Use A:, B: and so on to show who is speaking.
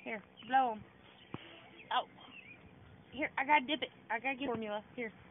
A: Here, blow 'em. Oh, here, I gotta dip it. I gotta get formula. Here.